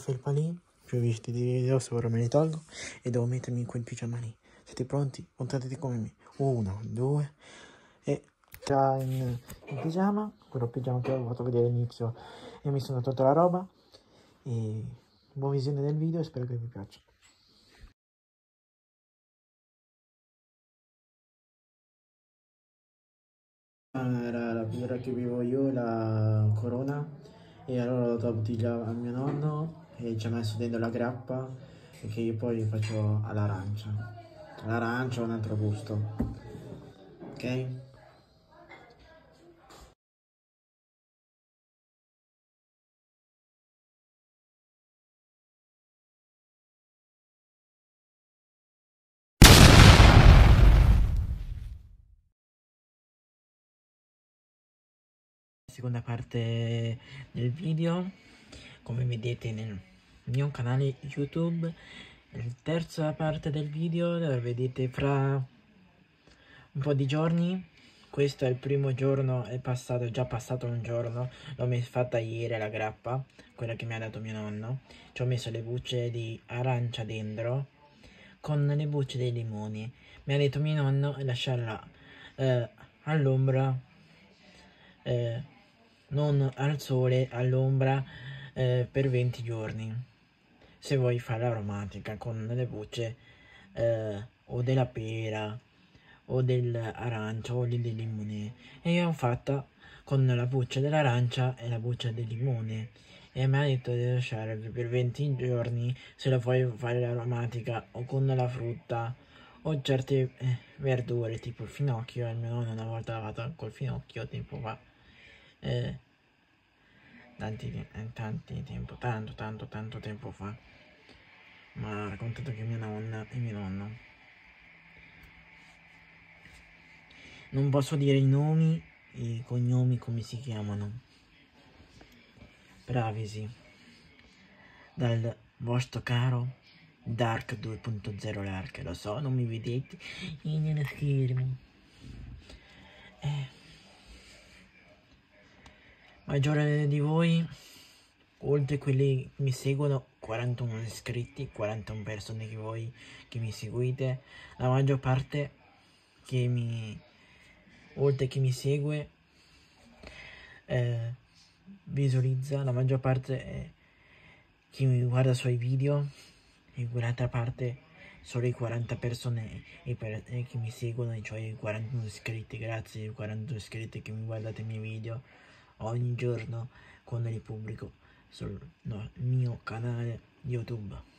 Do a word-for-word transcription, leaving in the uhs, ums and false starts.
felpa lì, più visti di video, se ora me li tolgo e devo mettermi in quel pigiama lì. Siete pronti? Puntate come me. Uno, due e già in, in pigiama, quello pigiama che ho fatto vedere all'inizio e mi sono tolto la roba. E buona visione del video e spero che vi piaccia. Era la birra che bevo io, la Corona, e allora l'ho dato bottiglia a mio nonno e ci ha messo dentro la grappa che io poi faccio all'arancia. L'arancia ha un altro gusto, ok? Seconda parte del video, come vedete nel mio canale YouTube. La terza parte del video la vedete fra un po' di giorni. Questo è il primo giorno, è passato, è già passato un giorno. L'ho fatta ieri la grappa, quella che mi ha dato mio nonno. Ci ho messo le bucce di arancia dentro con le bucce dei limoni. Mi ha detto mio nonno lasciarla eh, all'ombra, eh, non al sole, all'ombra eh, per venti giorni. Se vuoi fare l'aromatica con le bucce eh, o della pera o dell'arancia o del limone, e io l'ho fatta con la buccia dell'arancia e la buccia del limone, e mi ha detto di lasciare per venti giorni se la vuoi fare l'aromatica o con la frutta o certe eh, verdure tipo il finocchio. Il mio nonno una volta l'ha fatta col finocchio tempo fa, eh, tanti, eh, tanti tempo, tanto tanto tanto tempo fa. Ma ha raccontato che mia nonna e mio nonno, non posso dire i nomi e i cognomi come si chiamano, privacy, dal vostro caro Dark due punto zero Lark. Lo so, non mi vedete nello schermo. Eh. Maggiore di voi, oltre quelli che mi seguono, quarantuno iscritti, quarantuno persone che voi che mi seguite, la maggior parte che mi, oltre che mi segue, eh, visualizza, la maggior parte è chi mi guarda i suoi video, e quell'altra parte solo i quaranta persone e per, e che mi seguono, e cioè i quarantuno iscritti. Grazie ai quarantuno iscritti che mi guardate i miei video ogni giorno quando li pubblico sul no, mio canale YouTube.